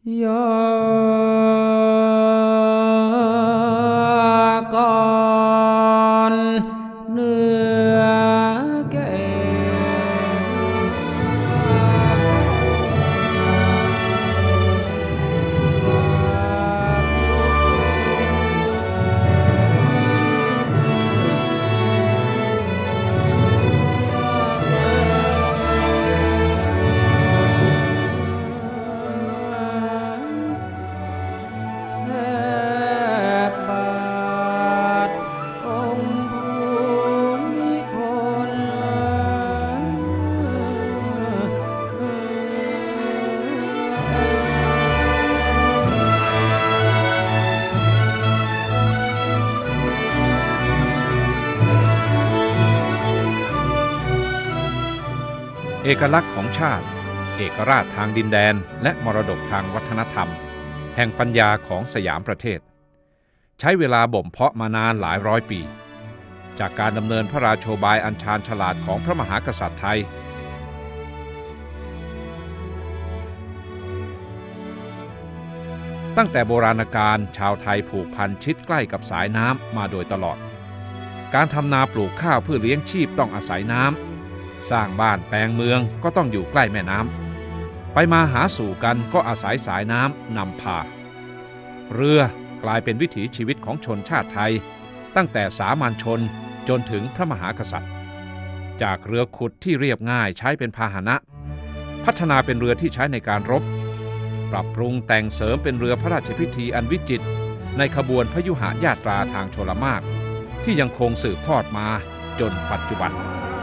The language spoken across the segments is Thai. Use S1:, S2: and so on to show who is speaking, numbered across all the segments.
S1: โยกอนเนื้อแก่บาทองค์ภูมิพล
S2: เอกลักษณ์ของชาติเอกราชทางดินแดนและมรดกทางวัฒนธรรมแห่งปัญญาของสยามประเทศใช้เวลาบ่มเพาะมานานหลายร้อยปีจากการดำเนินพระราโชบายอันชาญฉลาดของพระมหากษัตริย์ไทยตั้งแต่โบราณกาลชาวไทยผูกพันชิดใกล้กับสายน้ำมาโดยตลอดการทำนาปลูกข้าวเพื่อเลี้ยงชีพต้องอาศัยน้ำสร้างบ้านแปลงเมืองก็ต้องอยู่ใกล้แม่น้ำไปมาหาสู่กันก็อาศัยสายน้ำนำพาเรือกลายเป็นวิถีชีวิตของชนชาติไทยตั้งแต่สามัญชนจนถึงพระมหากษัตริย์จากเรือขุดที่เรียบง่ายใช้เป็นพาหนะพัฒนาเป็นเรือที่ใช้ในการรบปรับปรุงแต่งเสริมเป็นเรือพระราชพิธีอันวิจิตรในขบวนพยุหญาตราทางชลมารที่ยังคงสืบทอดมาจนปัจจุบัน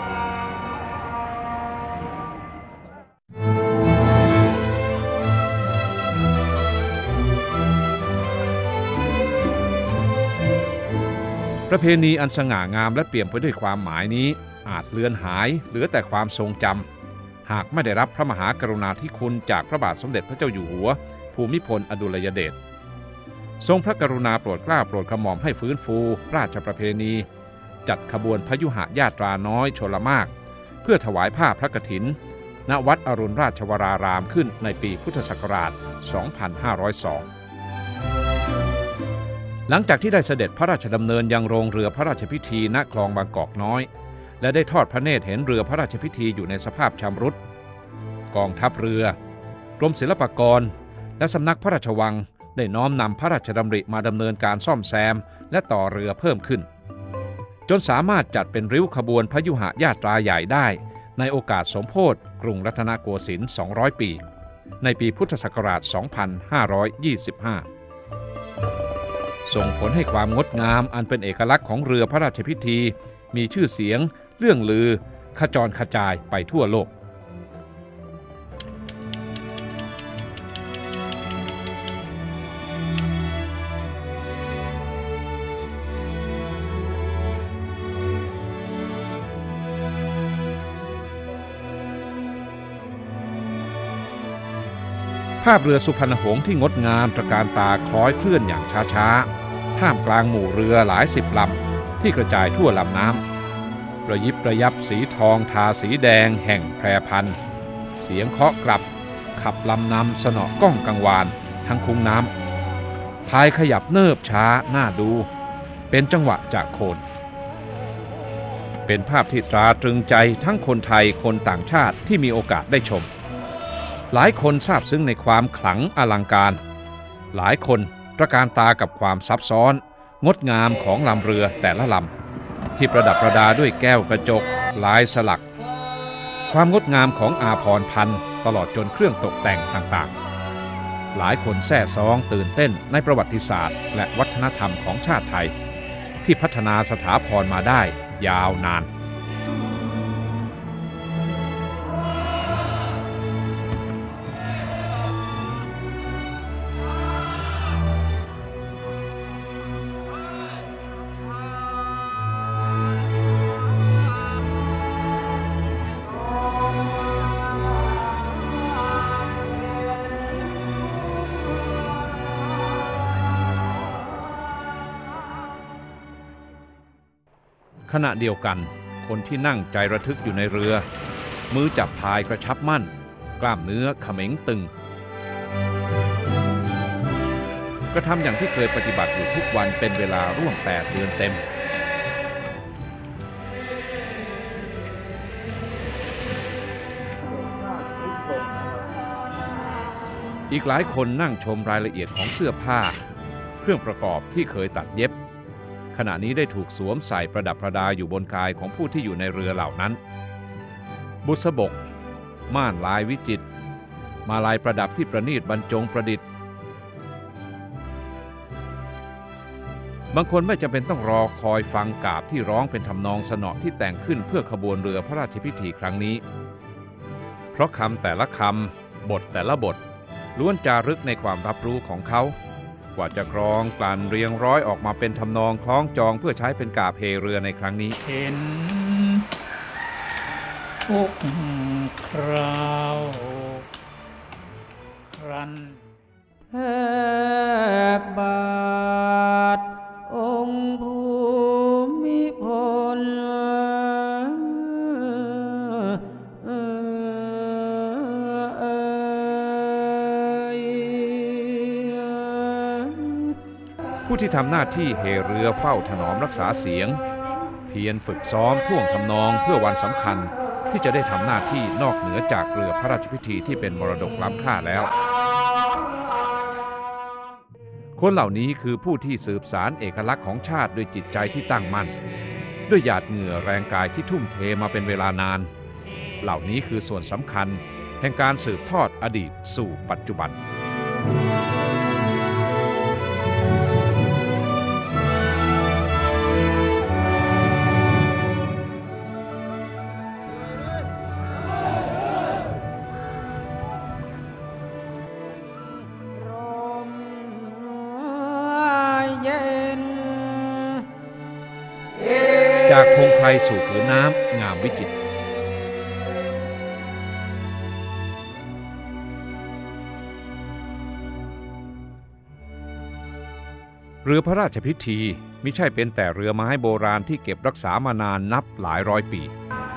S2: ประเพณีอันสง่างามและเปี่ยมไปด้วยความหมายนี้อาจเลือนหายเหลือแต่ความทรงจำหากไม่ได้รับพระมหากรุณาธิคุณจากพระบาทสมเด็จพระเจ้าอยู่หัวภูมิพลอดุลยเดชทรงพระกรุณาโปรดเกล้าโปรดกระหม่อมให้ฟื้นฟูราชประเพณีจัดขบวนพยุหญาตราน้อยชลมารเพื่อถวายผ้าพระกฐินณวัดอรุณราชวรารามขึ้นในปีพุทธศักราช 2502หลังจากที่ได้เสด็จพระราชดำเนินยังโรงเรือพระราชพิธีณคลองบางกอกน้อยและได้ทอดพระเนตรเห็นเรือพระราชพิธีอยู่ในสภาพชำรุดกองทัพเรือกรมศิลปากรและสำนักพระราชวังได้น้อมนำพระราชดำริมาดำเนินการซ่อมแซมและต่อเรือเพิ่มขึ้นจนสามารถจัดเป็นริ้วขบวนพยุหญาตราใหญ่ได้ในโอกาสสมโภชกรุงรัตนโกสินทร์200 ปีในปีพุทธศักราช 2525ส่งผลให้ความงดงามอันเป็นเอกลักษณ์ของเรือพระราชพิธีมีชื่อเสียงเรื่องลือขจรกระจายไปทั่วโลกภาพเรือสุพรรณหงส์ที่งดงามตระการตาคล้อยเคลื่อนอย่างช้าๆท่ามกลางหมู่เรือหลายสิบลำที่กระจายทั่วลำน้ำระยิบระยับสีทองทาสีแดงแห่งแพรพันเสียงเคาะกลับขับลำนำสนอก้องกังวานทั้งคุ้งน้ำพายขยับเนิบช้าน่าดูเป็นจังหวะจากโคนเป็นภาพที่ตราตรึงใจทั้งคนไทยคนต่างชาติที่มีโอกาสได้ชมหลายคนซาบซึ้งในความขลังอลังการหลายคนตระการตากับความซับซ้อนงดงามของลำเรือแต่ละลำที่ประดับประดาด้วยแก้วกระจกลายสลักความงดงามของอาภรณ์พันตลอดจนเครื่องตกแต่งต่างๆหลายคนแซ่ซ้องตื่นเต้นในประวัติศาสตร์และวัฒนธรรมของชาติไทยที่พัฒนาสถาพรมาได้ยาวนานขณะเดียวกันคนที่นั่งใจระทึกอยู่ในเรือมือจับพายกระชับมั่นกล้ามเนื้อเขม็งตึงกระทำอย่างที่เคยปฏิบัติอยู่ทุกวันเป็นเวลาร่วม8 เดือนเต็มอีกหลายคนนั่งชมรายละเอียดของเสื้อผ้าเครื่องประกอบที่เคยตัดเย็บขณะนี้ได้ถูกสวมใส่ประดับประดาอยู่บนกายของผู้ที่อยู่ในเรือเหล่านั้นบุษบกม่านลายวิจิตรมาลายประดับที่ประณีตบรรจงประดิษฐ์บางคนไม่จำเป็นต้องรอคอยฟังกาบที่ร้องเป็นทำนองสนอที่แต่งขึ้นเพื่อขบวนเรือพระราชพิธีครั้งนี้เพราะคำแต่ละคำบทแต่ละบทล้วนจารึกในความรับรู้ของเขากว่าจะกรองกลั่นเรียงร้อยออกมาเป็นทำนองคล้องจองเพื่อใช้เป็นกาบเฮเรือในครั้งนี้
S1: เห็นทุกคราวครันแทบบาทองค์ภูมิพล
S2: ผู้ที่ทำหน้าที่เฮเรือเฝ้าถนอมรักษาเสียงเพียรฝึกซ้อมท่วงทำนองเพื่อวันสำคัญที่จะได้ทำหน้าที่นอกเหนือจากเรือพระราชพิธีที่เป็นมรดกล้ำค่าแล้วคนเหล่านี้คือผู้ที่สืบสานเอกลักษณ์ของชาติด้วยจิตใจที่ตั้งมั่นด้วยหยาดเหงื่อแรงกายที่ทุ่มเทมาเป็นเวลานานเหล่านี้คือส่วนสำคัญแห่งการสืบทอดอดีตสู่ปัจจุบันจากพงไพรสู่ผืนน้ำงามวิจิตรเรือพระราชพิธีมิใช่เป็นแต่เรือไม้โบราณที่เก็บรักษามานานนับหลายร้อยปี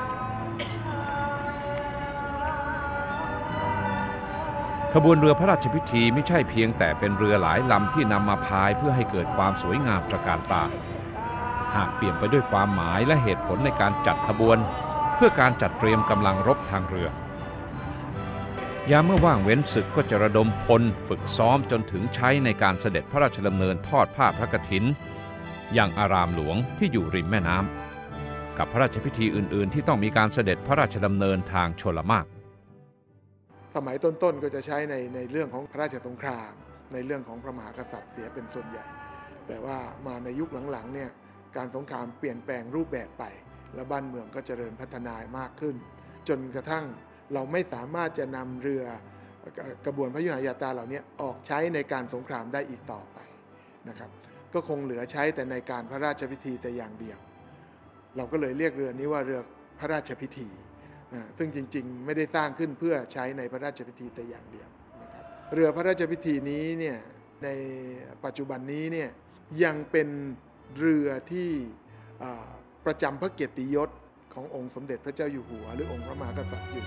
S2: ขบวนเรือพระราชพิธีไม่ใช่เพียงแต่เป็นเรือหลายลำที่นำมาพายเพื่อให้เกิดความสวยงามตระการตาหากเปลี่ยนไปด้วยความหมายและเหตุผลในการจัดขบวนเพื่อการจัดเตรียมกำลังรบทางเรือยามเมื่อว่างเว้นศึกก็จะระดมพลฝึกซ้อมจนถึงใช้ในการเสด็จพระราชดำเนินทอดผ้าพระกฐินอย่างอารามหลวงที่อยู่ริมแม่น้ำกับพระราชพิธีอื่นๆที่ต้องมีการเสด็จพระราชดำเนินทางชลมาร
S3: สมัยต้นๆก็จะใช้ในเรื่องของพระราชสงครามในเรื่องของพระมหากษัตริย์เสียเป็นส่วนใหญ่แต่ว่ามาในยุคหลังๆเนี่ยการสงครามเปลี่ยนแปลงรูปแบบไปและบ้านเมืองก็เจริญพัฒนามากขึ้นจนกระทั่งเราไม่สามารถจะนำเรือกระบวนพระยุหยาตราเหล่านี้ออกใช้ในการสงครามได้อีกต่อไปนะครับก็คงเหลือใช้แต่ในการพระราชพิธีแต่อย่างเดียวเราก็เลยเรียกเรือนี้ว่าเรือพระราชพิธีซึ่งจริงๆไม่ได้สร้างขึ้นเพื่อใช้ในพระราชพิธีแต่อย่างเดียวนะครับเรือพระราชพิธีนี้เนี่ยในปัจจุบันนี้เนี่ยยังเป็นเรือที่ประจำพระเกียรติยศขององค์สมเด็จพระเจ้าอยู่หัวหรือองค์พระมหากษัตริย์อยู่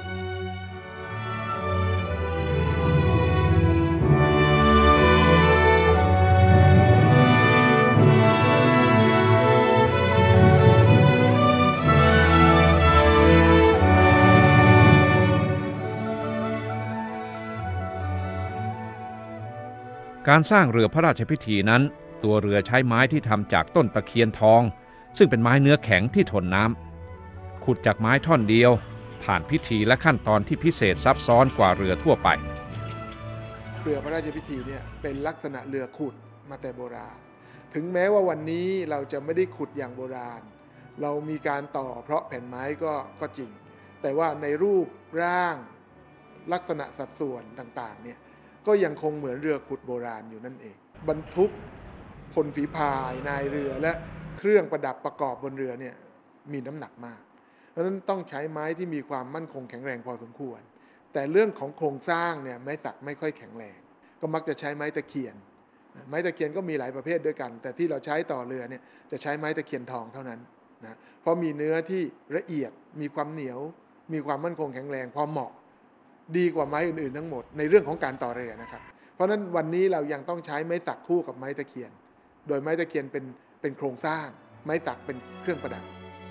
S2: การสร้างเรือพระราชพิธีนั้นตัวเรือใช้ไม้ที่ทำจากต้นตะเคียนทองซึ่งเป็นไม้เนื้อแข็งที่ทนน้ำขุดจากไม้ท่อนเดียวผ่านพิธีและขั้นตอนที่พิเศษซับซ้อนกว่าเรือทั่วไป
S3: เรือพระราชพิธีเนี่ยเป็นลักษณะเรือขุดมาแต่โบราณถึงแม้ว่าวันนี้เราจะไม่ได้ขุดอย่างโบราณเรามีการต่อเพราะแผ่นไม้ก็จริงแต่ว่าในรูปร่างลักษณะสัดส่วนต่างๆเนี่ยก็ยังคงเหมือนเรือขุดโบราณอยู่นั่นเองบรรทุกพลฝีพายนายเรือและเครื่องประดับประกอบบนเรือเนี่ยมีน้ำหนักมากเพราะฉะนั้นต้องใช้ไม้ที่มีความมั่นคงแข็งแรงพอสมควรแต่เรื่องของโครงสร้างเนี่ยไม้สักไม่ค่อยแข็งแรงก็มักจะใช้ไม้ตะเคียนไม้ตะเคียนก็มีหลายประเภทด้วยกันแต่ที่เราใช้ต่อเรือเนี่ยจะใช้ไม้ตะเคียนทองเท่านั้นนะเพราะมีเนื้อที่ละเอียดมีความเหนียวมีความมั่นคงแข็งแรงพอเหมาะดีกว่าไม้อื่นๆทั้งหมดในเรื่องของการต่อเรือนะครับเพราะฉะนั้นวันนี้เรายังต้องใช้ไม้ตักคู่กับไม้ตะเคียนโดยไม้ตะเคียนเป็นโครงสร้างไม้ตักเป็นเครื่องประดับ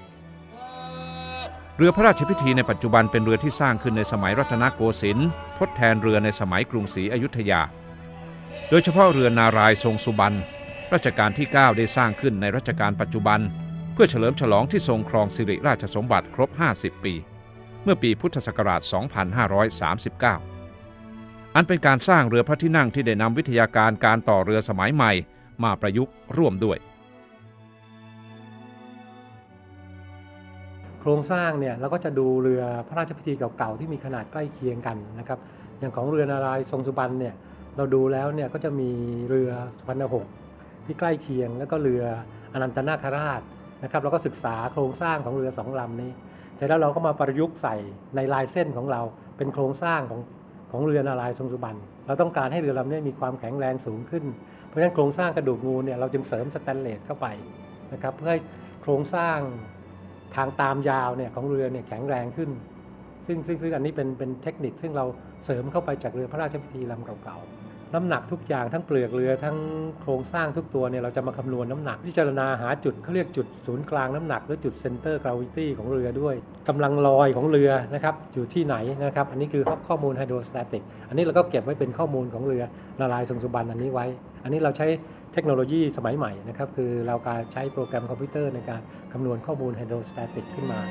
S2: เรือพระราชพิธีในปัจจุบันเป็นเรือที่สร้างขึ้นในสมัยรัตนโกสินทร์ทดแทนเรือในสมัยกรุงศรีอยุธยาโดยเฉพาะเรือนารายณ์ทรงสุบรรณรัชกาลที่ 9 ได้สร้างขึ้นในรัชกาลปัจจุบันเพื่อเฉลิมฉลองที่ทรงครองสิริราชสมบัติครบ 50 ปีเมื่อปีพุทธศักราช 2539 อันเป็นการสร้างเรือพระที่นั่งที่ได้นำวิทยาการการต่อเรือสมัยใหม่มาประยุกต์ร่วมด้วย
S4: โครงสร้างเนี่ยเราก็จะดูเรือพระราชพิธีเก่าๆที่มีขนาดใกล้เคียงกันนะครับอย่างของเรือนารายณ์ทรงสุบรรณเนี่ยเราดูแล้วเนี่ยก็จะมีเรือสุพรรณหงส์ที่ใกล้เคียงแล้วก็เรืออนันตนาคราชนะครับเราก็ศึกษาโครงสร้างของเรือ2 ลำนี้เสร็จแล้วเราก็มาประยุกต์ใส่ในลายเส้นของเราเป็นโครงสร้างของเรือนารายณ์ทรงสุบรรณเราต้องการให้เรือลำนี้มีความแข็งแรงสูงขึ้นเพราะฉะนั้นโครงสร้างกระดูกงูเนี่ยเราจึงเสริมสแตนเลสเข้าไปนะครับเพื่อให้โครงสร้างทางตามยาวเนี่ยของเรือเนี่ยแข็งแรงขึ้นซึ่งอันนี้เป็นเทคนิคซึ่งเราเสริมเข้าไปจากเรือพระราชพิธีลำเก่าๆน้ำหนักทุกอย่างทั้งเปลือกเรือทั้งโครงสร้างทุกตัวเนี่ยเราจะมาคำนวณน้ำหนักพิจารณาหาจุดเขาเรียกจุดศูนย์กลางน้ำหนักหรือจุดเซนเตอร์กราวิตี้ของเรือด้วยกำลังลอยของเรือนะครับอยู่ที่ไหนนะครับอันนี้คือข้อมูลไฮโดรสแตติกอันนี้เราก็เก็บไว้เป็นข้อมูลของเรือนารายณ์ทรงสุบรรณอันนี้ไว้อันนี้เราใช้เทคโนโลยีสมัยใหม่นะครับคือเราการใช้โปรแกรมคอมพิวเตอร์ในการคำนวณข้อมูลไฮโดรสแตติกขึ้นมา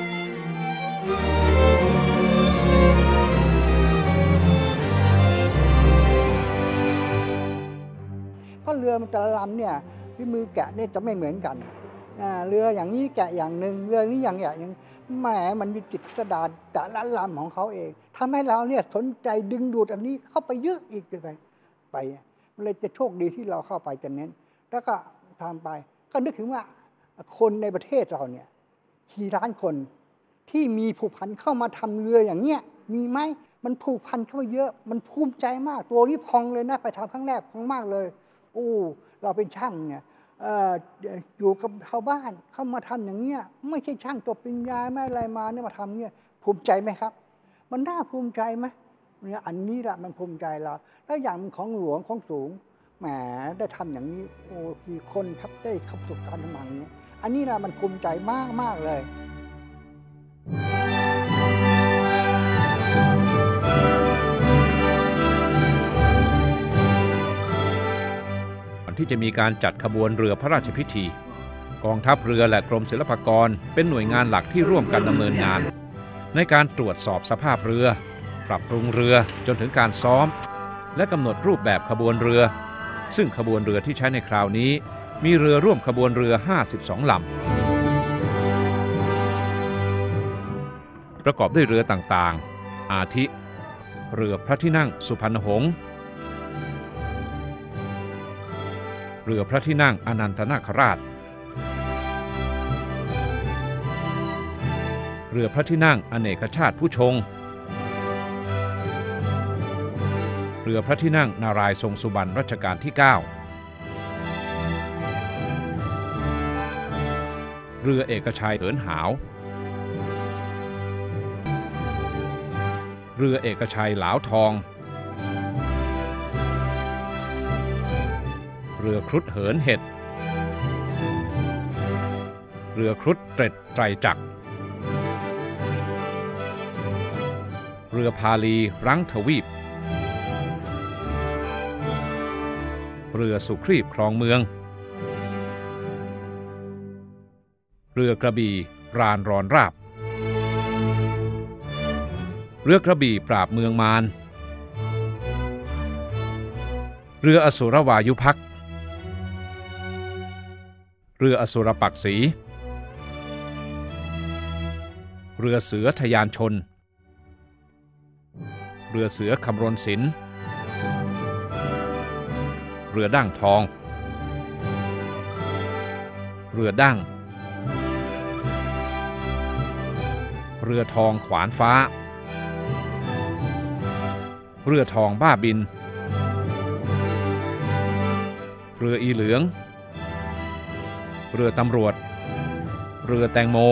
S5: เพราะเรือแต่ละลำเนี่ยฝีมือแกะเนี่ยจะไม่เหมือนกันเรืออย่างนี้แกะอย่างหนึ่งเรือนี้อย่างแหมมันมีจิตสดาแต่ละลำของเขาเองทำให้เราเนี่ยสนใจดึงดูดอันนี้เข้าไปเยอะอีกไปมันเลยจะโชคดีที่เราเข้าไปจะเน้นแล้วก็ทำไปก็นึกถึงว่าคนในประเทศเราเนี่ยกี่ล้านคนที่มีผูกพันเข้ามาทำเรืออย่างเงี้ยมีไหมมันผูกพันเข้ามาเยอะมันภูมิใจมากตัวนี้พองเลยนะไปทำครั้งแรกพองมากเลยโอ้เราเป็นช่างเนี่ยอยู่กับชาวบ้านเข้ามาทำอย่างเงี้ยไม่ใช่ช่างจบปริญญาไม่อะไรมาเนี่ยมาทำเนี่ยภูมิใจไหมครับมันน่าภูมิใจไหมเนี่ยอันนี้แหละมันภูมิใจเราแล้วอย่างของหลวงของสูงแหมได้ทำอย่างนี้โอ้กี่คนครับได้ขับประสบการณ์ทำอย่างนี้อันนี้แหละมันภูมิใจมากเลย
S2: ที่จะมีการจัดขบวนเรือพระราชพิธีกองทัพเรือและกรมศิลปากรเป็นหน่วยงานหลักที่ร่วมกันดำเนินงานในการตรวจสอบสภาพเรือปรับปรุงเรือจนถึงการซ้อมและกำหนดรูปแบบขบวนเรือซึ่งขบวนเรือที่ใช้ในคราวนี้มีเรือร่วมขบวนเรือ52 ลำประกอบด้วยเรือต่างๆอาทิเรือพระที่นั่งสุพรรณหงส์เรือพระที่นั่งอนันตนาคราชเรือพระที่นั่งอเนกชาติผู้ชงเรือพระที่นั่งนารายณ์ทรงสุบรรณรัชกาลที่ 9เรือเอกชัยเหินหาวเรือเอกชัยหลาวทองเรือครุฑเหินเห็ดเรือครุฑเตร็ดไตรจักรเรือพาลีรังทวีปเรือสุครีบครองเมืองเรือกระบี่รานรอนราบเรือกระบี่ปราบเมืองมารเรืออสุรวายุภักดิ์เรืออสุรปักษีเรือเสือทยานชนเรือเสือคำรณศิลป์เรือดั้งทองเรือดั้งเรือทองขวานฟ้าเรือทองบ้าบินเรืออีเหลืองเรือตำรวจเรือแตงโม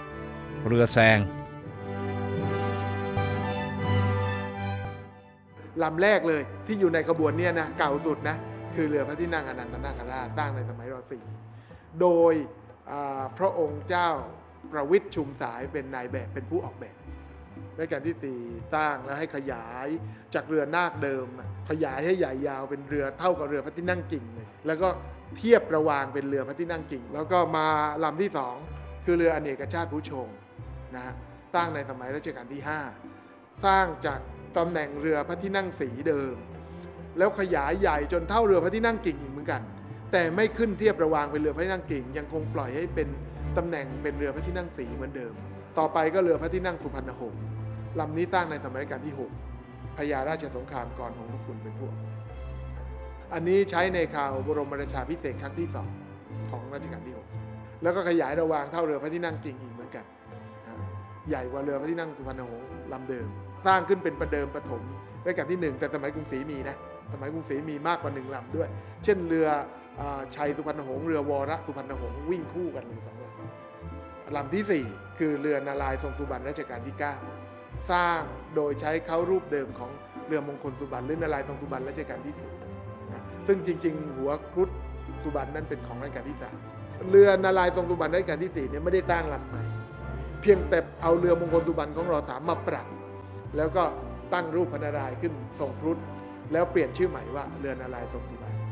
S2: เรือแซง
S3: ลำแรกเลยที่อยู่ในขบวนเนี่ยนะเก่าสุดนะคือเรือพระที่นั่งอนันตนาคราชตั้งในสมัยร.4 โดยพระองค์เจ้าประวิตรชุมสายเป็นนายแบบเป็นผู้ออกแบบรัชกาลที่ 4ตั้งแล้วให้ขยายจากเรือนาคเดิมขยายให้ใหญ่ยาวเป็นเรือเท่ากับเรือพระที่นั่งกิ่งเลยแล้วก็เทียบระวางเป็นเรือพระที่นั่งกิ่งแล้วก็มาลำที่2คือเรืออเนกชาติผู้ชงนะตั้งในสมัยรัชกาลที่ 5สร้างจากตำแหน่งเรือพระที่นั่งสีเดิมแล้วขยายใหญ่จนเท่าเรือพระที่นั่งกิ่งอีกเหมือนกันแต่ไม่ขึ้นเทียบระวางเป็นเรือพระที่นั่งกิ่งยังคงปล่อยให้เป็นตำแหน่งเป็นเรือพระที่นั่งสีเหมือนเดิมต่อไปก็เรือพระที่นั่งสุพรรณหงส์ลำนี้ตั้งในสมัยรัชกาลที่ 6พญาราชสงครามก่อนของพระคุณเป็นพวกอันนี้ใช้ในคราวบรมราชาภิเษกครั้งที่ 2ของรัชกาลที่ 6แล้วก็ขยายระวางเท่าเรือพระที่นั่งกิ่งอีกเหมือนกันใหญ่กว่าเรือพระที่นั่งสุพรรณหงส์ลำเดิมสร้างขึ้นเป็นประเดิมปฐมรัชกาลที่ 1แต่สมัยกรุงศรีมีนะสมัยกรุงศรีมีมากกว่า1ลำด้วยเช่นเรือชัยสุพรรณหงส์เรือวรสุพรรณหงส์วิ่งคู่กันเลย2ลำที่ 4คือเรือนารายณ์ทรงสุบรรณรัชกาลที่ 9สร้างโดยใช้เขารูปเดิมของเรือมงคลสุบรรณหรือนารายณ์ทรงสุบรรณรัชกาลที่ 4นะซึ่งจริงๆหัวครุฑสุบรรณนั้นเป็นของรัชกาลที่ 3เรือนารายณ์ทรงสุบรรณรัชกาลที่ 4เนี่ยไม่ได้ตั้งลำใหม่เพียงแต่เอาเรือมงคลสุบรรณของร.3มาปรับแล้วก็ตั้งรูปพระนารายณ์ขึ้นทรงครุฑแล้วเปลี่ยนชื่อใหม่ว่าเรือนารายณ์ทรงสุบรรณ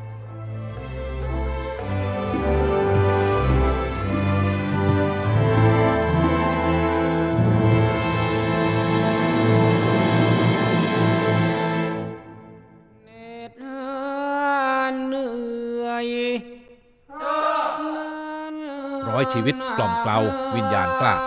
S2: ร้อยชีวิตกล่อมเกลาวิญญาณกล้า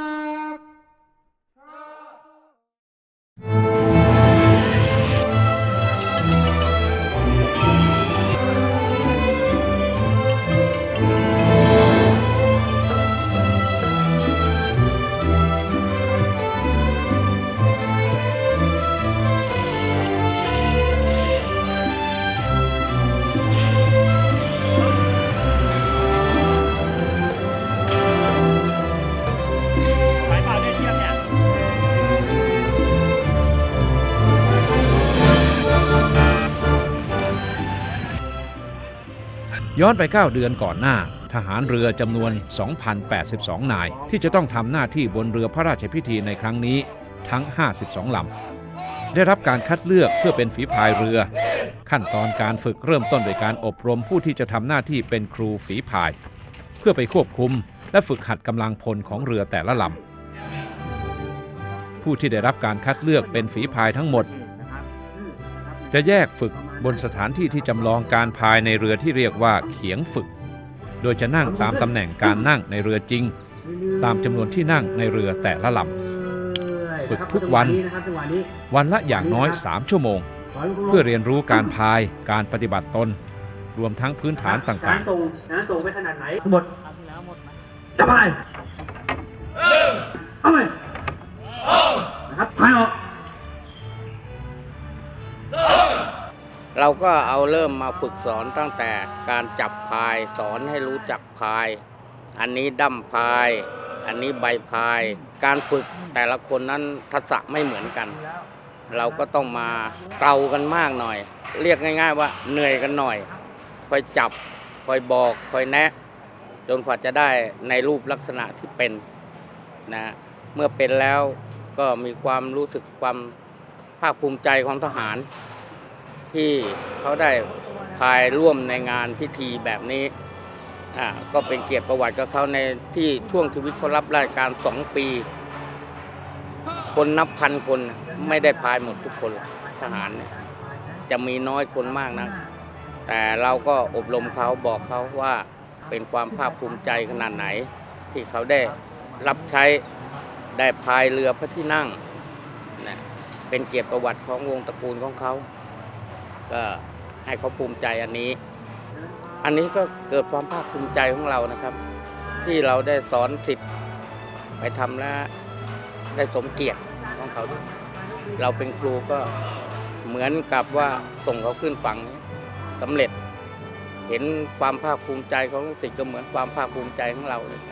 S2: ย้อนไป9เดือนก่อนหน้าทหารเรือจำนวน 2,082 นายที่จะต้องทำหน้าที่บนเรือพระราชพิธีในครั้งนี้ทั้ง52ลำได้รับการคัดเลือกเพื่อเป็นฝีพายเรือขั้นตอนการฝึกเริ่มต้นโดยการอบรมผู้ที่จะทำหน้าที่เป็นครูฝีพายเพื่อไปควบคุมและฝึกหัดกำลังพลของเรือแต่ละลำผู้ที่ได้รับการคัดเลือกเป็นฝีพายทั้งหมดจะแยกฝึกบนสถานที่ที่จำลองการพายในเรือที่เรียกว่าเขียงฝึกโดยจะนั่งตามตำแหน่งการนั่งในเรือจริงตามจำนวนที่นั่งในเรือแต่ละลำฝึกทุกวันวันละอย่างน้อย3ชั่วโมงเพื่อเรียนรู้การพายการปฏิบัติตนรวมทั้งพื้นฐานต่างๆ
S6: ตรงไปขนาดไหนหมดจะพายเอาไปนะครับพายออก
S7: เราก็เอาเริ่มมาฝึกสอนตั้งแต่การจับพายสอนให้รู้จักพายอันนี้ดั้มพายอันนี้ใบพายการฝึกแต่ละคนนั้นทักษะไม่เหมือนกันเราก็ต้องมาเกลากันมากหน่อยเรียกง่ายๆว่าเหนื่อยกันหน่อยคอยจับคอยบอกคอยแนะจนกว่าจะได้ในรูปลักษณะที่เป็นนะเมื่อเป็นแล้วก็มีความรู้สึกความภาคภูมิใจของทหารที่เขาได้พายร่วมในงานพิธีแบบนี้ก็เป็นเกียรติประวัติกับเขาในที่ช่วงชีวิตเขารับราชการ2 ปีคนนับพันคนไม่ได้พายหมดทุกคนทหารเนี่ยจะมีน้อยคนมากนะแต่เราก็อบรมเขาบอกเขาว่าเป็นความภาคภูมิใจขนาดไหนที่เขาได้รับใช้ได้พายเรือพระที่นั่งนะเป็นเกียรติประวัติของวงตระกูลของเขาก็ให้เขาภูมิใจอันนี้ก็เกิดความภาคภูมิใจของเรานะครับที่เราได้สอนศิษย์ไปทำแล้วได้สมเกียรติของเขาเราเป็นครูก็เหมือนกับว่าส่งเขาขึ้นฝั่งสำเร็จเห็นความภาคภูมิใจของลูกศิษย์ก็เหมือนความภาคภูมิใจของเราเลย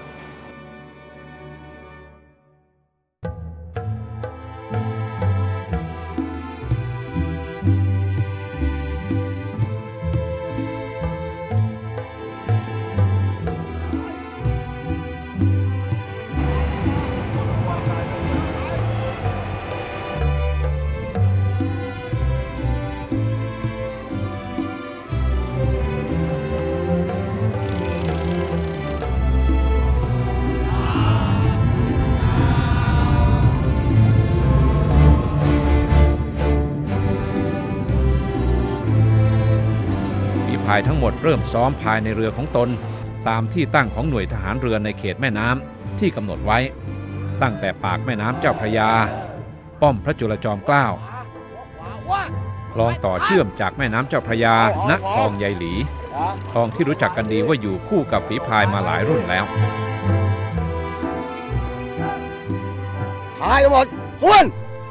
S2: พายทั้งหมดเริ่มซ้อมภายในเรือของตนตามที่ตั้งของหน่วยทหารเรือในเขตแม่น้ำที่กำหนดไว้ตั้งแต่ปากแม่น้ำเจ้าพระยาป้อมพระจุลจอมเกล้าคลองต่อเชื่อมจากแม่น้ำเจ้าพระยาณคลองยายหลีคลองที่รู้จักกันดีว่าอยู่คู่กับฝีพายมาหลายรุ่นแล้ว
S8: พายหมดทวน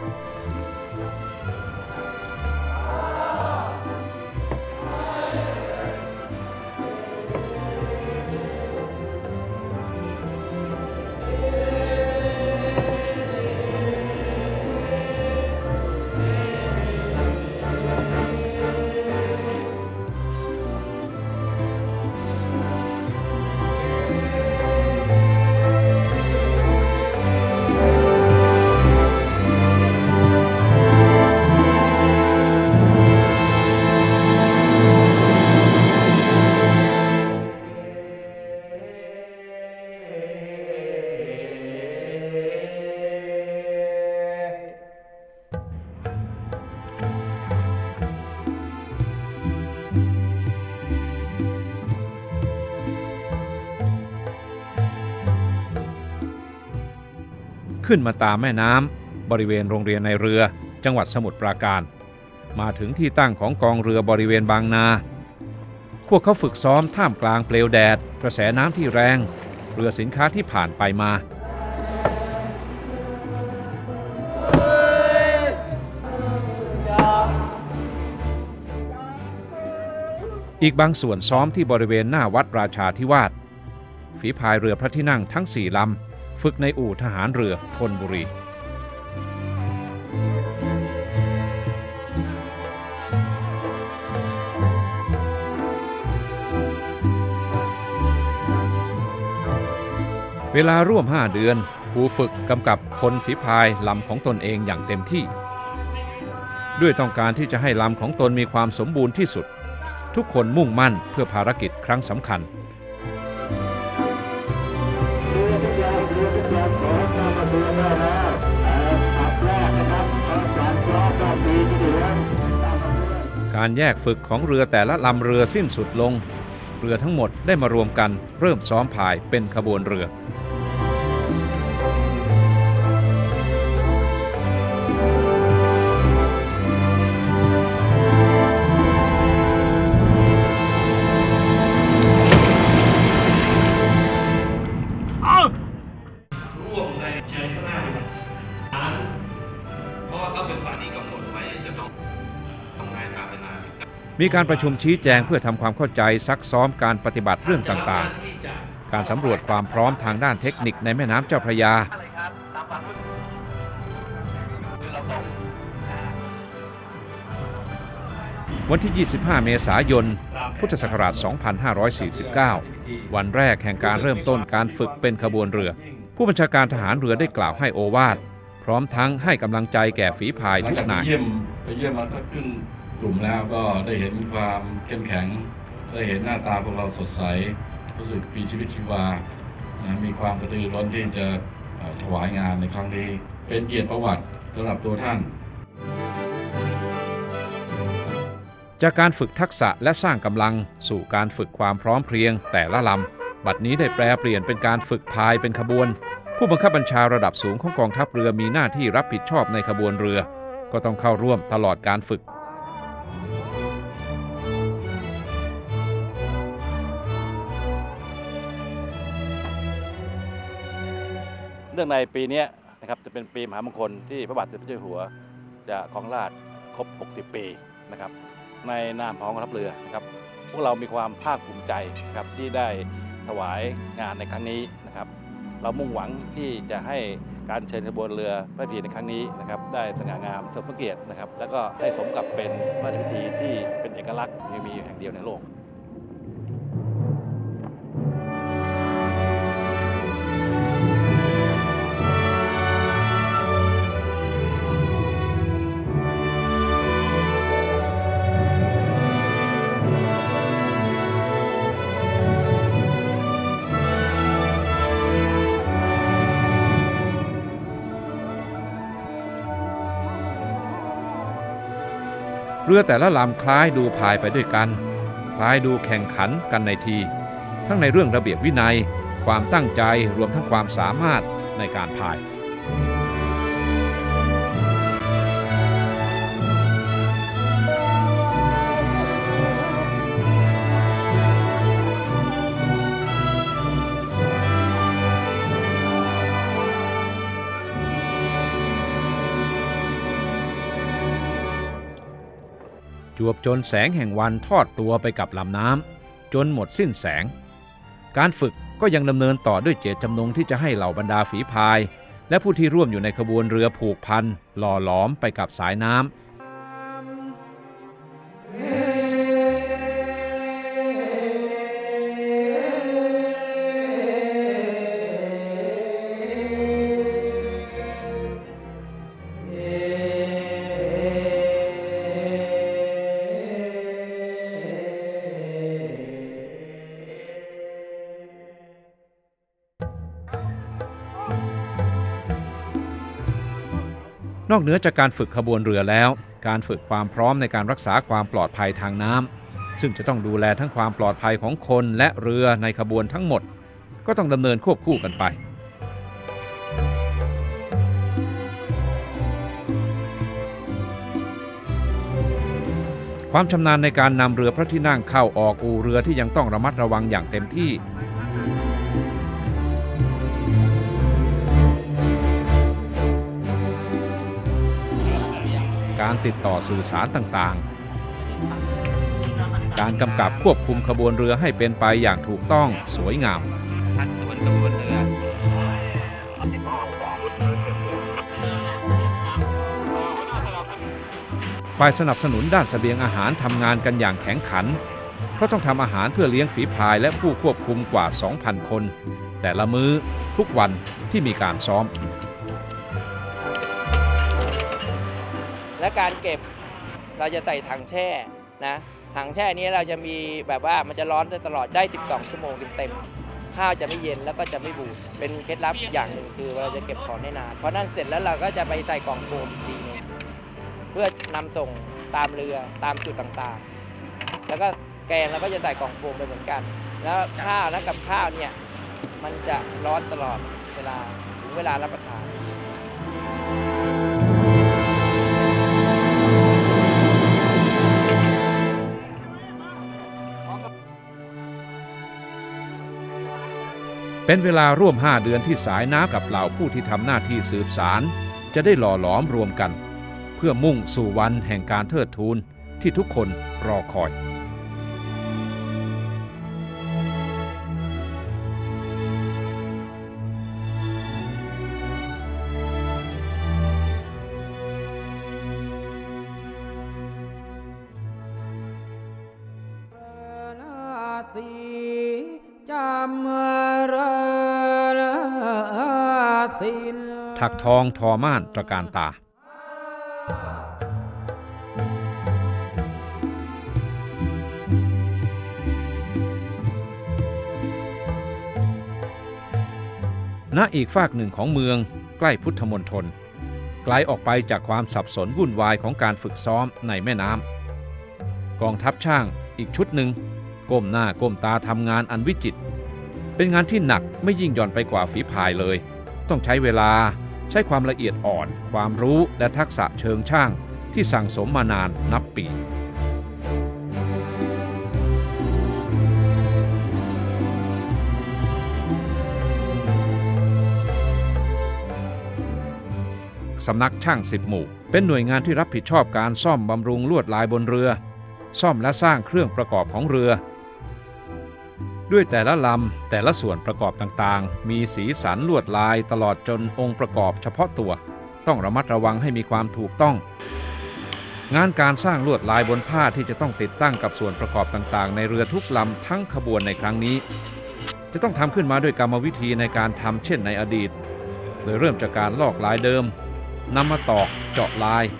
S2: ขึ้นมาตามแม่น้ำบริเวณโรงเรียนในเรือจังหวัดสมุทรปราการมาถึงที่ตั้งของกองเรือบริเวณบางนาพวกเขาฝึกซ้อมท่ามกลางเปลวแดดกระแสน้ำที่แรงเรือสินค้าที่ผ่านไปมาอีกบางส่วนซ้อมที่บริเวณหน้าวัดราชาธิวาสฝีพายเรือพระที่นั่งทั้ง4 ลำฝึกในอู่ทหารเรือธนบุรีเวลาร่วม5 เดือนครูฝึกกำกับพลฝีพายลำของตนเองอย่างเต็มที่ด้วยต้องการที่จะให้ลำของตนมีความสมบูรณ์ที่สุดทุกคนมุ่งมั่นเพื่อภารกิจครั้งสำคัญการแยกฝึกของเรือแต่ละลำเรือสิ้นสุดลงเรือทั้งหมดได้มารวมกันเริ่มซ้อมพายเป็นขบวนเรือมีการประชุมชี้แจงเพื่อทำความเข้าใจซักซ้อมการปฏิบัติเรื่องต่างๆการสำรวจความพร้อมทางด้านเทคนิคในแม่น้ำเจ้าพระยาวันที่ 25 เมษายน พุทธศักราช 2549 วันแรกแห่งการเริ่มต้นการฝึกเป็นขบวนเรือผู้บัญชาการทหารเรือได้กล่าวให้โอวาทพร้อมทั้งให้กำลังใจแก่ฝีพายทุกนาย
S9: ไปเยี่ยมมาสักครึ่งกลุ่มแล้วก็ได้เห็นความเข้มแข็งได้เห็นหน้าตาพวกเราสดใสรู้สึกมีชีวิตชีวามีความกระตือร้นที่จะถวายงานในครั้งนี้เป็นเกียรติประวัติสำหรับตัวท่าน
S2: จากการฝึกทักษะและสร้างกำลังสู่การฝึกความพร้อมเพรียงแต่ละลำบัดนี้ได้แปลเปลี่ยนเป็นการฝึกพายเป็นขบวนผู้บังคับบัญชาระดับสูงของกองทัพเรือมีหน้าที่รับผิดชอบในขบวนเรือก็ต้องเข้าร่วมตลอดการฝึก
S10: เนื่องในปีนี้นะครับจะเป็นปีมหามงคลที่พระบาทสมเด็จพระเจ้าอยู่หัวจะครองราชย์ครบ 60 ปีนะครับในนามของกองทัพเรือนะครับพวกเรามีความภาคภูมิใจครับที่ได้ถวายงานในครั้งนี้นะครับเรามุ่งหวังที่จะให้การเชิญขบวนเรือพระพิธีในครั้งนี้นะครับได้สง่างามสมพระเกียรตินะครับแล้วก็ให้สมกับเป็นพระราชพิธีที่เป็นเอกลักษณ์มีแห่งเดียวในโลก
S2: เรือแต่ละลำคล้ายดูพายไปด้วยกันคล้ายดูแข่งขันกันในทีทั้งในเรื่องระเบียบวินัยความตั้งใจรวมทั้งความสามารถในการพาย จวบจนแสงแห่งวันทอดตัวไปกับลำน้ำจนหมดสิ้นแสงการฝึกก็ยังดำเนินต่อด้วยเจตจำนงที่จะให้เหล่าบรรดาฝีพายและผู้ที่ร่วมอยู่ในขบวนเรือผูกพันหล่อหลอมไปกับสายน้ำนอกเหนือจากการฝึกขบวนเรือแล้วการฝึกความพร้อมในการรักษาความปลอดภัยทางน้ำซึ่งจะต้องดูแลทั้งความปลอดภัยของคนและเรือในขบวนทั้งหมดก็ต้องดำเนินควบคู่กันไปความชำนาญในการนำเรือพระที่นั่งเข้าออกอู่เรือที่ยังต้องระมัดระวังอย่างเต็มที่การติดต่อสื่อสารต่างๆการกำกับควบคุมขบวนเรือให้เป็นไปอย่างถูกต้องสวยงามฝ่ายสนับสนุนด้านเสบียงอาหารทำงานกันอย่างแข็งขันเพราะต้องทำอาหารเพื่อเลี้ยงฝีพายและผู้ควบคุมกว่า 2,000 คนแต่ละมื้อทุกวันที่มีการซ้อม
S11: และการเก็บเราจะใส่ถังแช่นะถังแช่นี้เราจะมีแบบว่ามันจะร้อนได้ตลอดได้12 ชั่วโมงเต็มๆข้าวจะไม่เย็นแล้วก็จะไม่บูดเป็นเคล็ดลับอย่างหนึ่งคือเราจะเก็บของได้นานเพราะนั่นเสร็จแล้วเราก็จะไปใส่กล่องโฟมอีกทีนึงเพื่อนำส่งตามเรือตามจุดต่างๆแล้วก็แกงเราก็จะใส่กล่องโฟมไปเหมือนกันแล้วข้าวและกับข้าวเนี่ยมันจะร้อนตลอดเวลาถึงเวลารับประทาน
S2: เป็นเวลาร่วม5 เดือนที่สายน้ำกับเหล่าผู้ที่ทำหน้าที่สืบสารจะได้หล่อหลอมรวมกันเพื่อมุ่งสู่วันแห่งการเทิดทูนที่ทุกคนรอคอยถักทองทอม่านตระการตาณอีกฝากหนึ่งของเมืองใกล้พุทธมณฑลไกลออกไปจากความสับสนวุ่นวายของการฝึกซ้อมในแม่น้ำกองทัพช่างอีกชุดหนึ่งก้มหน้าก้มตาทำงานอันวิจิตรเป็นงานที่หนักไม่ยิ่งหย่อนไปกว่าฝีพายเลยต้องใช้เวลาใช้ความละเอียดอ่อนความรู้และทักษะเชิงช่างที่สั่งสมมานานนับปีสำนักช่าง10 หมู่เป็นหน่วยงานที่รับผิดชอบการซ่อมบำรุงลวดลายบนเรือซ่อมและสร้างเครื่องประกอบของเรือด้วยแต่ละลำแต่ละส่วนประกอบต่างๆมีสีสันลวดลายตลอดจนองค์ประกอบเฉพาะตัวต้องระมัดระวังให้มีความถูกต้องงานการสร้างลวดลายบนผ้าที่จะต้องติดตั้งกับส่วนประกอบต่างๆในเรือทุกลำทั้งขบวนในครั้งนี้จะต้องทำขึ้นมาด้วยกรรมวิธีในการทำเช่นในอดีตโดยเริ่มจากการลอกลายเดิมนำมาตอกเจาะลาย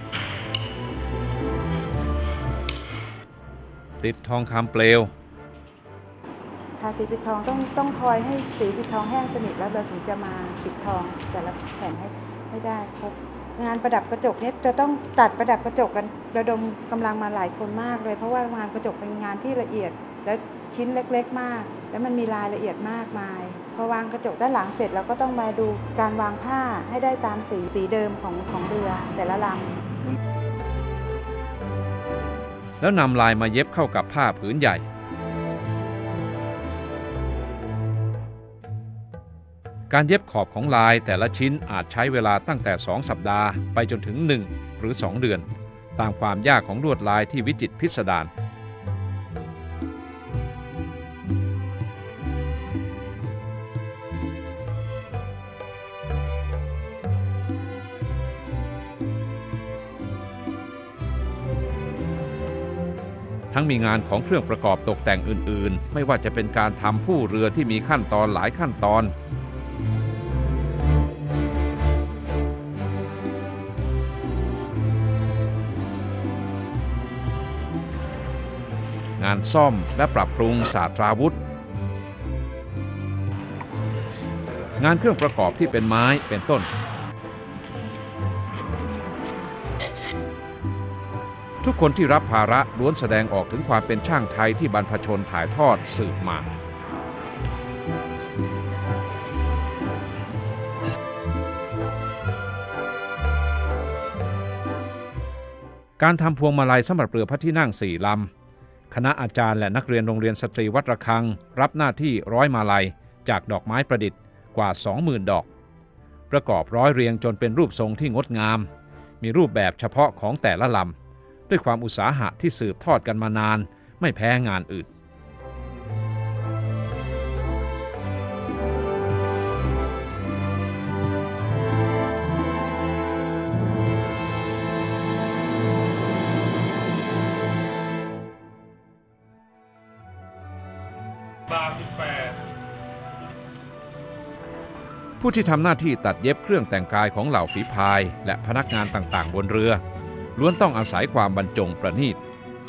S2: ติดทองคำเปลว
S12: ทาสีปิดทองต้องคอยให้สีปิดทองแห้งสนิทแล้วเราถึงจะมาปิดทองแต่ละแผ่นให้ได้ครบงานประดับกระจกเนี่ยจะต้องตัดประดับกระจกกันระดมกำลังมาหลายคนมากเลยเพราะว่างานกระจกเป็นงานที่ละเอียดและชิ้นเล็กๆมากแล้วมันมีรายละเอียดมากมายพอวางกระจกด้านหลังเสร็จเราก็ต้องมาดูการวางผ้าให้ได้ตามสีเดิมของเรือแต่ละล
S2: ำแล้วนำลายมาเย็บเข้ากับผ้าผืนใหญ่การเย็บขอบของลายแต่ละชิ้นอาจใช้เวลาตั้งแต่2 สัปดาห์ไปจนถึง1 หรือ 2 เดือนตามความยากของลวดลายที่วิจิตรพิสดาทั้งมีงานของเครื่องประกอบตกแต่งอื่นๆไม่ว่าจะเป็นการทำผู้เรือที่มีขั้นตอนหลายขั้นตอนงานซ่อมและปรับปรุงศาสตราวุธงานเครื่องประกอบที่เป็นไม้เป็นต้นทุกคนที่รับภาระล้วนแสดงออกถึงความเป็นช่างไทยที่บรรพชนถ่ายทอดสืบมาการทำพวงมาลัยสำหรับเรือพระที่นั่ง4 ลำคณะอาจารย์และนักเรียนโรงเรียนสตรีวัดระฆังรับหน้าที่ร้อยมาลัยจากดอกไม้ประดิษฐ์กว่า 20,000 ดอกประกอบร้อยเรียงจนเป็นรูปทรงที่งดงามมีรูปแบบเฉพาะของแต่ละลำด้วยความอุตสาหะที่สืบทอดกันมานานไม่แพ้งานอื่นผู้ที่ทำหน้าที่ตัดเย็บเครื่องแต่งกายของเหล่าฝีพายและพนักงานต่างๆบนเรือล้วนต้องอาศัยความบรรจงประณีต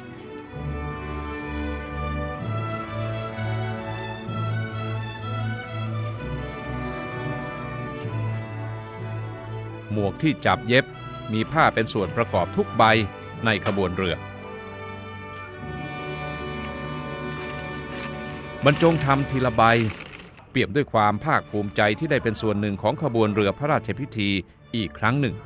S2: หมวกที่จับเย็บมีผ้าเป็นส่วนประกอบทุกใบในขบวนเรือบรรจงทำทีละใบเปี่ยมด้วยความภาคภูมิใจที่ได้เป็นส่วนหนึ่งของขบวนเรือพระราชพิธีอีกครั้งหนึ่ง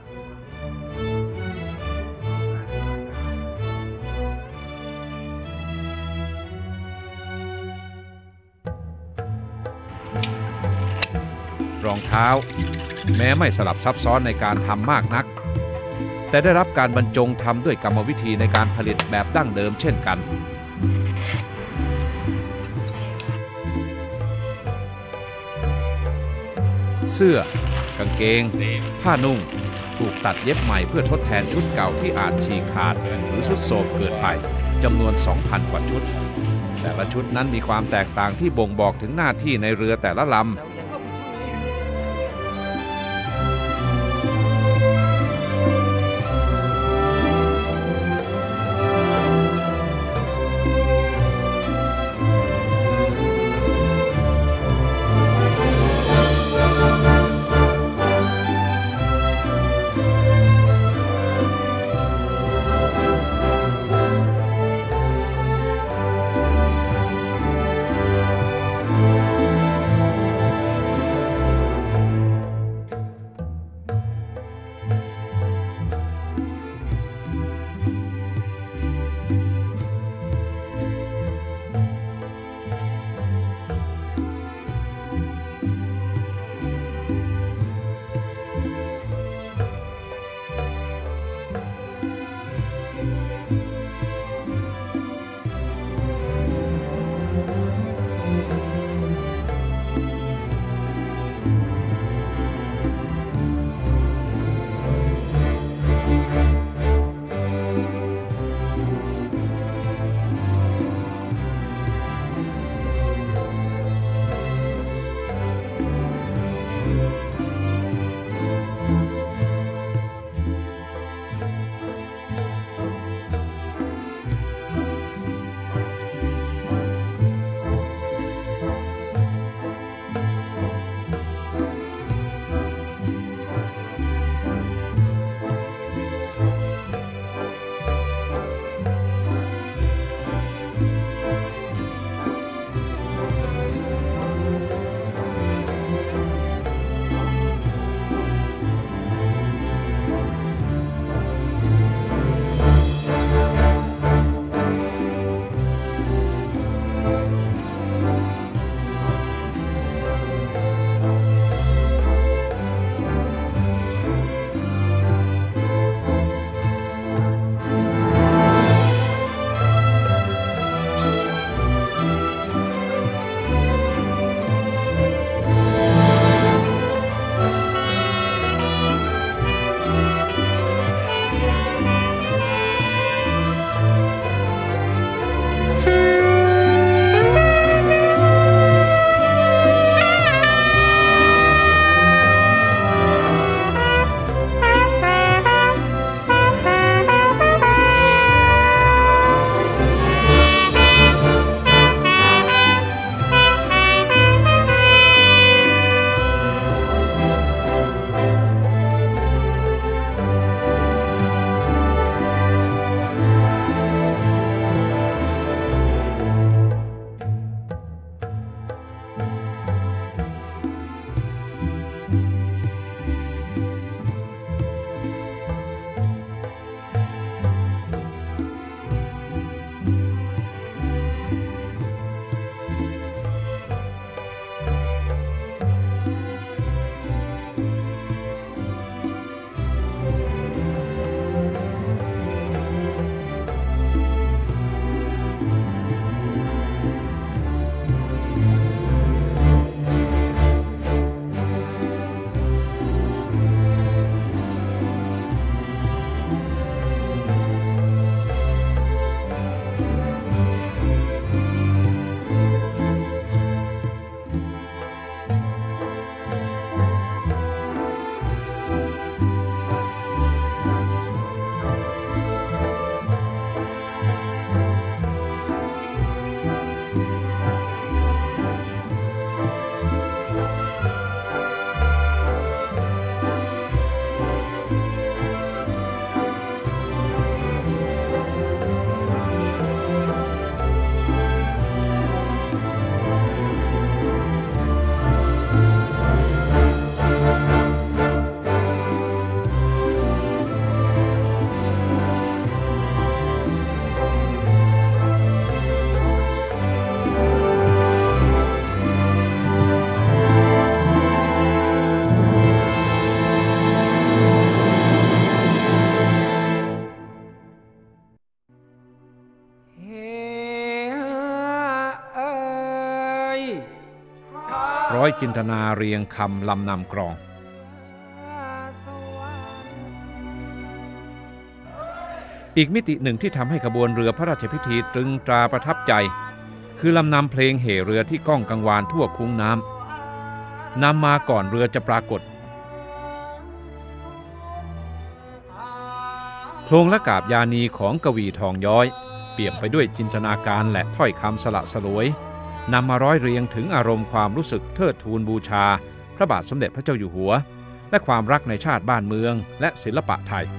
S2: รองเท้าแม้ไม่สลับซับซ้อนในการทำมากนักแต่ได้รับการบรรจงทำด้วยกรรมวิธีในการผลิตแบบดั้งเดิมเช่นกันเสื้อกางเกงผ้านุ่งถูกตัดเย็บใหม่เพื่อทดแทนชุดเก่าที่อาจฉีกขาดหรือทรุดโทรมเกินไปจำนวน 2,000 กว่าชุดแต่ละชุดนั้นมีความแตกต่างที่บ่งบอกถึงหน้าที่ในเรือแต่ละลำร้อยจินตนาเรียงคำลำนำกรองอีกมิติหนึ่งที่ทำให้ขบวนเรือพระราชพิธีตรึงตราประทับใจคือลำนำเพลงเหเรือที่ก้องกังวานทั่วคุ้งน้ำนำมาก่อนเรือจะปรากฏโครงและกาบยานีของกวีทองย้อยเปี่ยมไปด้วยจินตนาการและถ้อยคำสละสลวยนำมาร้อยเรียงถึงอารมณ์ความรู้สึกเทิดทูนบูชาพระบาทสมเด็จพระเจ้าอยู่หัวและความรักในชาติบ้านเมืองและศิลปะไทย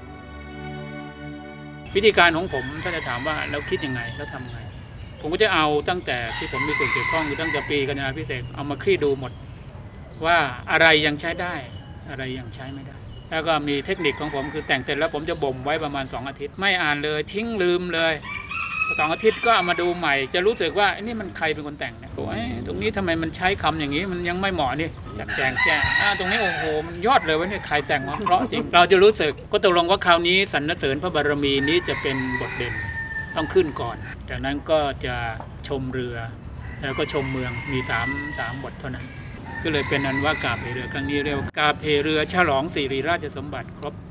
S13: วิธีการของผมถ้าจะถามว่าเราคิดยังไงแล้วทำไงผมก็จะเอาตั้งแต่ที่ผมมีส่วนเกี่ยวข้องคือตั้งแต่ปีกัญญาพิเศษเอามาคลี่ดูหมดว่าอะไรยังใช้ได้อะไรยังใช้ไม่ได้แล้วก็มีเทคนิคของผมคือแต่งเสร็จแล้วผมจะบ่มไว้ประมาณ2 อาทิตย์ไม่อ่านเลยทิ้งลืมเลย2 อาทิตย์ก็เอามาดูใหม่จะรู้สึกว่านี่มันใครเป็นคนแต่งเนี่ยตรงนี้ทำไมมันใช้คำอย่างนี้มันยังไม่เหมาะนี่จัดแจงแก้ตรงนี้โอ้โหมันยอดเลยว่าเนี่ยใครแต่งมาเพราะจริงเราจะรู้สึกก็ตกลงว่าคราวนี้สรรเสริญพระบารมีนี้จะเป็นบทเด่นต้องขึ้นก่อนจากนั้นก็จะชมเรือแล้วก็ชมเมืองมี3 บทเท่านั้นก็เลยเป็นอันว่ากาบเหเรือครั้งนี้เรียกว่ากาบเหเรือฉลองสิริราชสมบัติครบ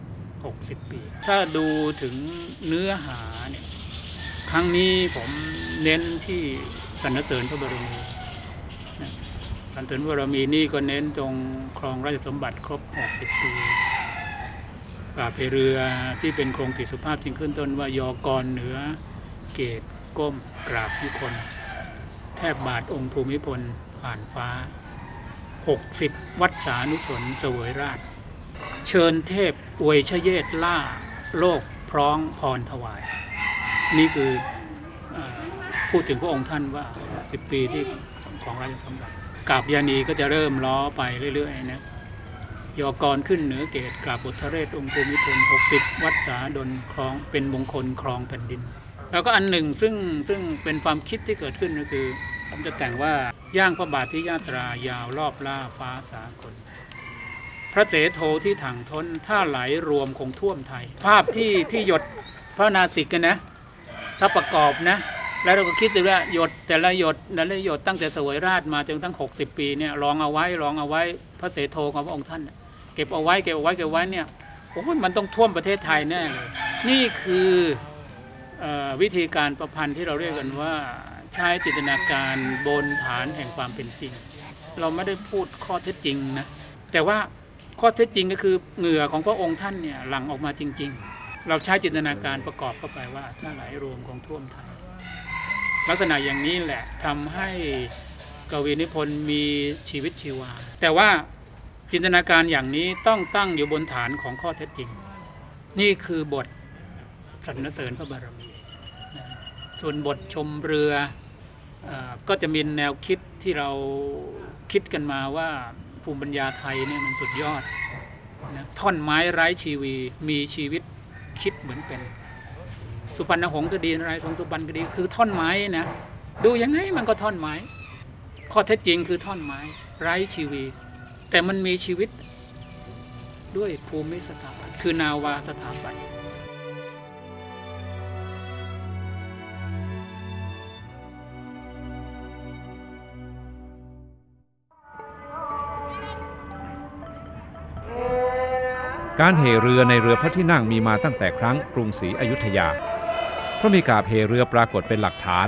S13: 60 ปีถ้าดูถึงเนื้อหาเนี่ยครั้งนี้ผมเน้นที่สรรเสริญพระบารมีสรรเสริญพระบารมีนี่ก็เน้นตรงครองราชสมบัติครบ60 ปีกาบเหเรือที่เป็นโครงติสุภาพจึงขึ้นต้นว่ายอกรเหนือเกศก้มกราบยุคนแทบบาทองค์ภูมิพลผ่านฟ้า60 วัดสานุสนเสวยราชเชิญเทพอวยชเยศล่าโลกพร้องพรถวายนี่คือพูดถึงพระองค์ท่านว่า10 ปีที่ของราชสมบัติกาบยานีก็จะเริ่มล้อไปเรื่อยๆนะยอกรขึ้นเหนือเกศกราบบุตรเรศองค์ภูมิพล60 วัดสาดลครองเป็นมงคลครองแผ่นดินแล้วก็อันหนึ่งซึ่งเป็นความคิดที่เกิดขึ้นก็คือผมจะแต่งว่าย่างพระบาทที่ยาตรายาวรอบล่าฟ้าสากลพระเสโทที่ถังท้นท่าไหลรวมคงท่วมไทยภาพที่หยดพระนาสิกกันนะถ้าประกอบนะแล้วเราก็คิดดูว่าหยดแต่ละหยดตั้งแต่เสวยราชมาจนตั้ง60 ปีเนี่ยลองเอาไว้พระเสโทของพระองค์ท่านเก็บเอาไว้เนี่ยโอ้ยมันต้องท่วมประเทศไทยแน่เลยนี่คือวิธีการประพันธ์ที่เราเรียกกันว่าใช้จินตนาการบนฐานแห่งความเป็นจริงเราไม่ได้พูดข้อเท็จจริงนะแต่ว่าข้อเท็จจริงก็คือเหงื่อของพระองค์ท่านเนี่ยหลั่งออกมาจริงๆเราใช้จินตนาการประกอบเข้าไปว่าถ้าไหลรวมของท่วมไทยลักษณะอย่างนี้แหละทำให้กวีนิพนธ์มีชีวิตชีวาแต่ว่าจินตนาการอย่างนี้ต้องตั้งอยู่บนฐานของข้อเท็จจริงนี่คือบทสรรเสริญพระบารมีส่วนบทชมเรือก็จะมีแนวคิดที่เราคิดกันมาว่าภูมิปัญญาไทยเนี่ยมันสุดยอดนะท่อนไม้ไร้ชีวีมีชีวิตคิดเหมือนเป็นสุพรรณหงส์ก็ดีนารายณ์ทรงสุบรรณก็ดีคือท่อนไม้นะดูยังไงมันก็ท่อนไม้ข้อเท็จจริงคือท่อนไม้ไร้ชีวีแต่มันมีชีวิตด้วยภูมิสถาปัตย์คือนาวาสถาปัตย์
S2: การเหเรือในเรือพระที่นั่งมีมาตั้งแต่ครั้งกรุงศรีอยุธยาเพราะมีกาบเหเรือปรากฏเป็นหลักฐาน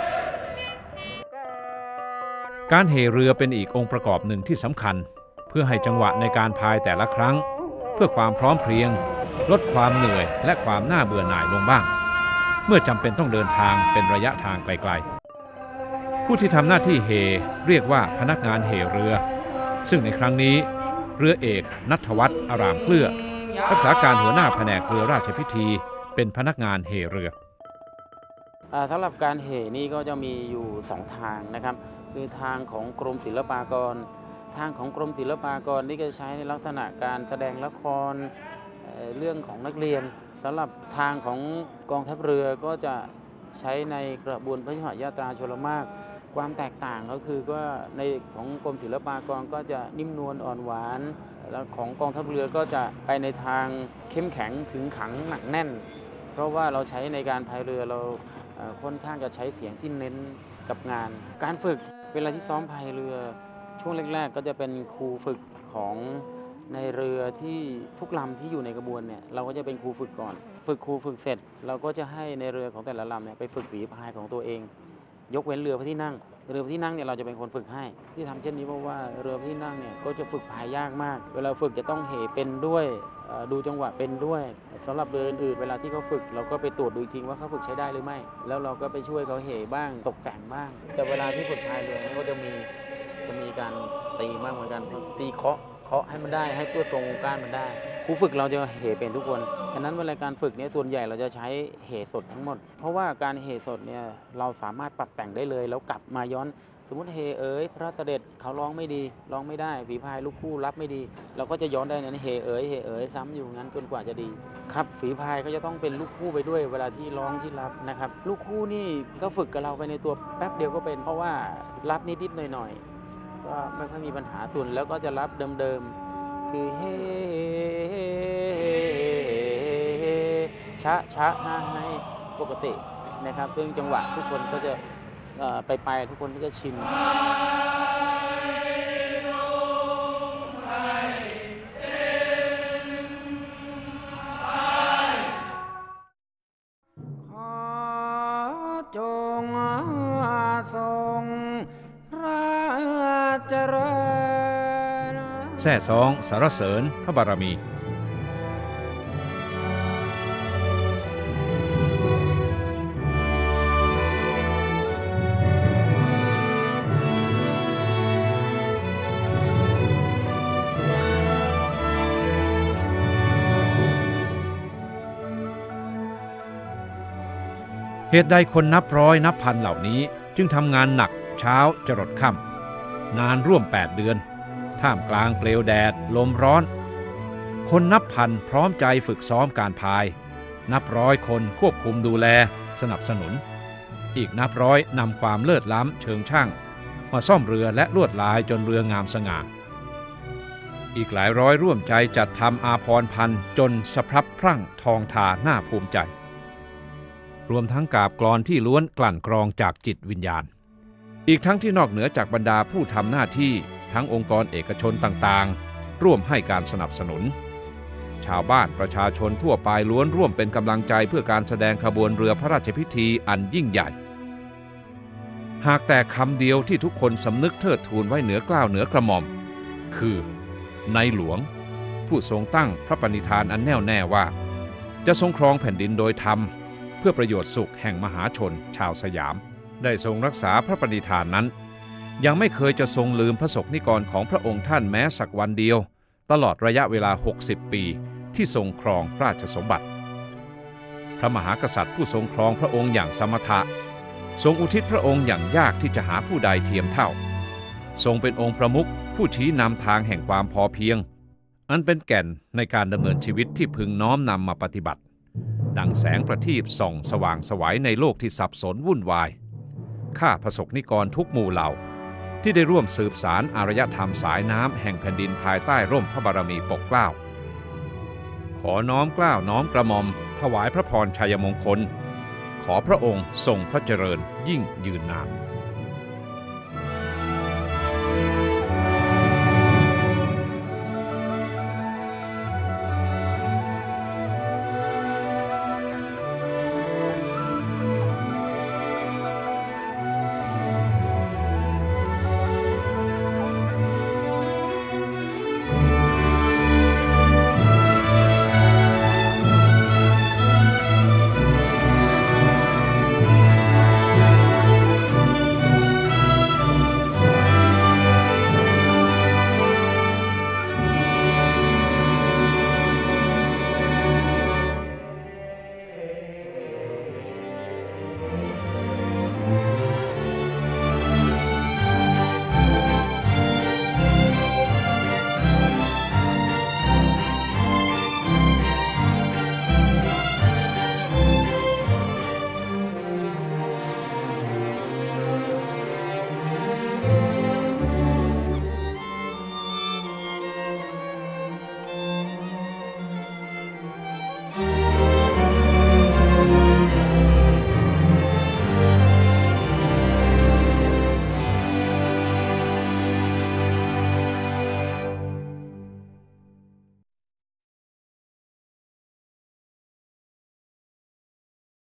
S2: การเหเรือเป็นอีกองค์ประกอบหนึ่งที่สำคัญเพื่อให้จังหวะในการพายแต่ละครั้งเพื่อความพร้อมเพรียงลดความเหนื่อยและความน่าเบื่อหน่ายลงบ้างเมื่อจำเป็นต้องเดินทางเป็นระยะทางไกลๆผู้ที่ทำหน้าที่เหเรียกว่าพนักงานเหเรือซึ่งในครั้งนี้เรือเอกณัฐวัฒน์อารามเกลือรักษาการหัวหน้าแผนกเรือราชพิธีเป็นพนักงานเหเรือ
S14: สำหรับการเหนี่ก็จะมีอยู่2 ทางนะครับคือทางของกรมศิลปากรทางของกรมศิลปากรนี่ก็ใช้ในลักษณะการแสดงละครเรื่องของนักเรียนสำหรับทางของกองทัพเรือก็จะใช้ในกระบวนพระยุหยาตราชลมารความแตกต่างก็คือว่าในของกรมศิลปากรก็จะนิ่มนวลอ่อนหวานแล้วของกองทัพเรือก็จะไปในทางเข้มแข็งถึงขังหนักแน่นเพราะว่าเราใช้ในการพายเรือเราค่อนข้างจะใช้เสียงที่เน้นกับงาน การฝึกเวลาที่ซ้อมพายเรือช่วงแรกๆก็จะเป็นครูฝึกของในเรือที่ทุกลำที่อยู่ในกระบวนเนี่ยเราก็จะเป็นครูฝึกก่อนครูฝึกเสร็จเราก็จะให้ในเรือของแต่ละลำเนี่ยไปฝึกฝีพายของตัวเองยกเว้นเรือพระที่นั่งเนี่ยเราจะเป็นคนฝึกให้ที่ทำเช่นนี้เพราะว่าเรือพระที่นั่งเนี่ยก็จะฝึกพายยากมากเวลาฝึกจะต้องเหเป็นด้วยดูจังหวะเป็นด้วยสำหรับเรืออื่นๆเวลาที่เขาฝึกเราก็ไปตรวจดูอีกทีว่าเขาฝึกใช้ได้หรือไม่แล้วเราก็ไปช่วยเขาเหบ้างตกแต่งบ้างแต่เวลาที่ฝึกพายเรือก็จะมีการตีบ้างเหมือนกันตีเคาะให้มันได้ให้ตัวทรงก้านมันได้ครูฝึกเราจะเหเป็นทุกคนฉะนั้นเวลาการฝึกเนี่ยส่วนใหญ่เราจะใช้เหสดทั้งหมดเพราะว่าการเหสดเนี่ยเราสามารถปรับแต่งได้เลยแล้วกลับมาย้อนสมมติเหพระเสด็จเขาร้องไม่ดีร้องไม่ได้ฝีพายลูกคู่รับไม่ดีเราก็จะย้อนได้นั้นเหซ้ำอยู่งั้นจนกว่าจะดีครับฝีพายก็จะต้องเป็นลูกคู่ไปด้วยเวลาที่ร้องที่รับนะครับลูกคู่นี่ก็ฝึกกับเราไปในตัวแป๊บเดียวก็เป็นเพราะว่ารับนิดๆหน่อยๆก็ไม่ค่อยมีปัญหาส่วนแล้วก็จะรับเดิมๆคือเฮชะให้ปกตินะครับซึ่งจังหวะทุกคนก็จะไปทุกคนก็จะชิน
S1: ขอจงทรงพระเจริญ
S2: แซ่ซ้องสรรเสริญพระบารมีเหตุใดคนนับร้อยนับพันเหล่านี้จึงทำงานหนักเช้าจรดค่ำนานร่วม8 เดือนท่ามกลางเปลวแดดลมร้อนคนนับพันพร้อมใจฝึกซ้อมการพายนับร้อยคนควบคุมดูแลสนับสนุนอีกนับร้อยนำความเลิศล้ำเชิงช่างมาซ่อมเรือและลวดลายจนเรืองามสง่าอีกหลายร้อยร่วมใจจัดทำอาภรณ์พันจนสะพรั่งพรั่งทองทาน่าภูมิใจรวมทั้งกาบกลอนที่ล้วนกลั่นกรองจากจิตวิญญาณอีกทั้งที่นอกเหนือจากบรรดาผู้ทำหน้าที่ทั้งองค์กรเอกชนต่างๆร่วมให้การสนับสนุนชาวบ้านประชาชนทั่วไปล้วนร่วมเป็นกำลังใจเพื่อการแสดงขบวนเรือพระราชพิธีอันยิ่งใหญ่หากแต่คำเดียวที่ทุกคนสำนึกเทิดทูนไว้เหนือเกล้าเหนือกระหม่อมคือในหลวงผู้ทรงตั้งพระปณิธานอันแน่วแน่ว่าจะทรงครองแผ่นดินโดยธรรมเพื่อประโยชน์สุขแห่งมหาชนชาวสยามได้ทรงรักษาพระปณิธานนั้นยังไม่เคยจะทรงลืมพระศกนิกรของพระองค์ท่านแม้สักวันเดียวตลอดระยะเวลา60 ปีที่ทรงครองราชสมบัติพระมหากษัตริย์ผู้ทรงครองพระองค์อย่างสมถะทรงอุทิศพระองค์อย่างยากที่จะหาผู้ใดเทียมเท่าทรงเป็นองค์ประมุขผู้ชี้นำทางแห่งความพอเพียงอันเป็นแก่นในการดำเนินชีวิตที่พึงน้อมนำมาปฏิบัติดังแสงประทีปส่องสว่างไสวในโลกที่สับสนวุ่นวายข้าพระสงฆ์นิกรทุกหมู่เหล่าที่ได้ร่วมสืบสารอารยธรรมสายน้ำแห่งแผ่นดินภายใต้ร่มพระบารมีปกเกล้าขอน้อมเกล้าน้อมกระหม่อมถวายพระพรชัยมงคลขอพระองค์ทรงพระเจริญยิ่งยืนนาน